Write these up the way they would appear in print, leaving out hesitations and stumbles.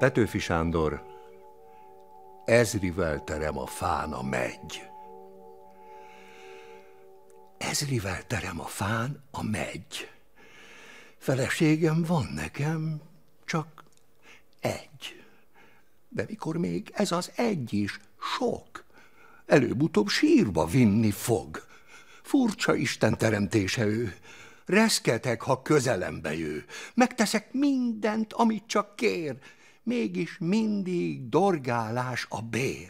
Petőfi Sándor, ezrivel terem a fán a megy. Ezrivel terem a fán a megy. Feleségem van nekem, csak egy. De mikor még ez az egy is sok, előbb-utóbb sírba vinni fog. Furcsa Isten teremtése ő. Reszketek, ha közelembe jő. Megteszek mindent, amit csak kér, mégis mindig dorgálás a bér.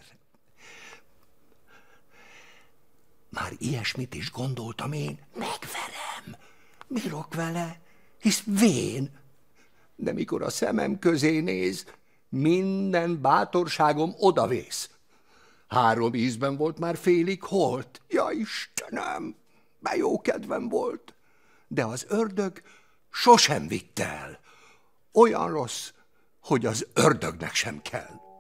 Már ilyesmit is gondoltam én, megverem, bírok vele, hisz vén. De mikor a szemem közé néz, minden bátorságom odavész. 3 ízben volt már félig holt. Ja, Istenem, de jó kedvem volt. De az ördög sosem vitt el. Olyan rossz, hogy az ördögnek sem kell.